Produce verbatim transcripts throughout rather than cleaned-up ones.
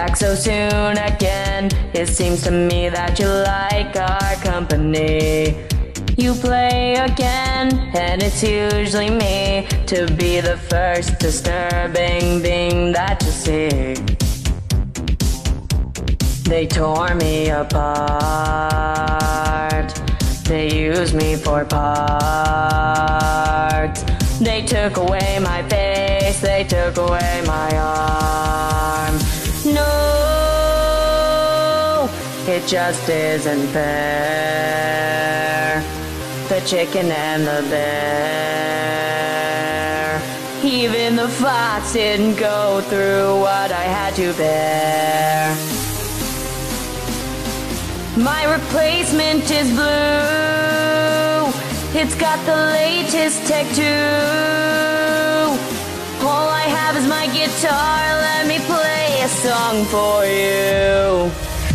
back so soon again. It seems to me that you like our company. You play again, and it's usually me to be the first disturbing thing that you see. They tore me apart. They used me for parts. They took away my face. They took away my arm. No, it just isn't fair. The chicken and the bear. Even the fox didn't go through what I had to bear. My replacement is blue. It's got the latest tech too. All I have is my guitar. Let me play a song for you.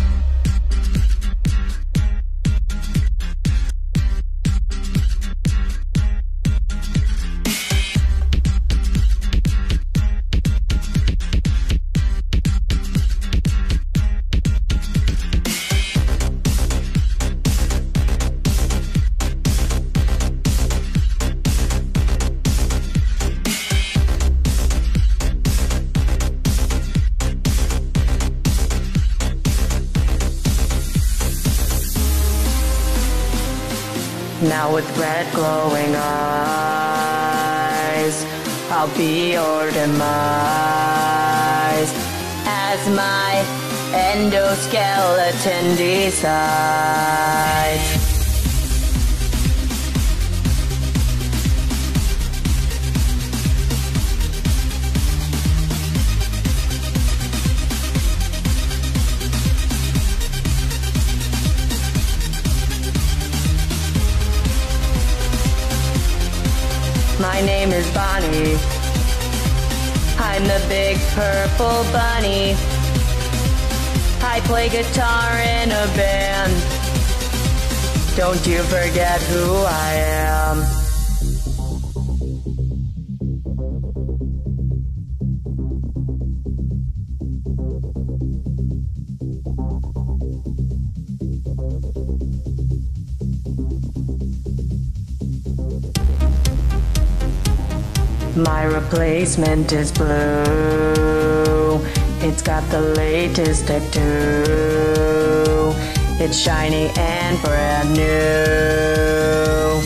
Now with red glowing eyes, I'll be your demise as my endoskeleton decides. My name is Bonnie. I'm the big purple bunny. I play guitar in a band. Don't you forget who I am. My replacement is blue. It's got the latest tech too. It's shiny and brand new.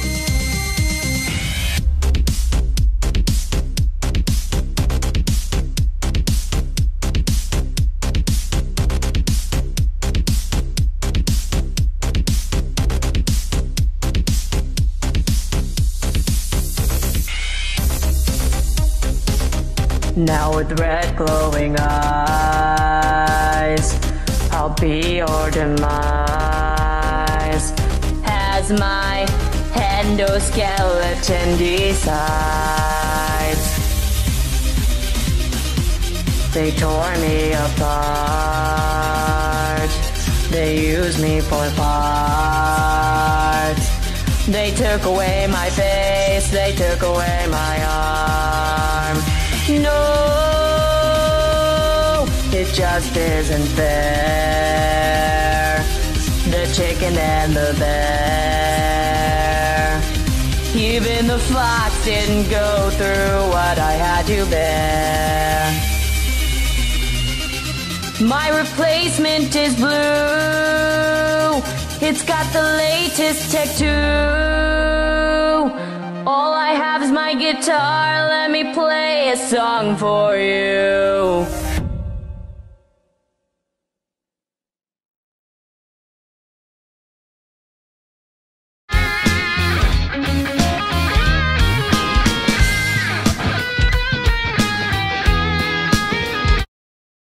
Now with red glowing eyes, I'll be your demise as my endoskeleton decides. They tore me apart. They used me for parts. They took away my face. They took away my arm. No, it just isn't fair. The chicken and the bear. Even the fox didn't go through what I had to bear. My replacement is blue. It's got the latest tech too. All I have is my guitar. Let me play a song for you.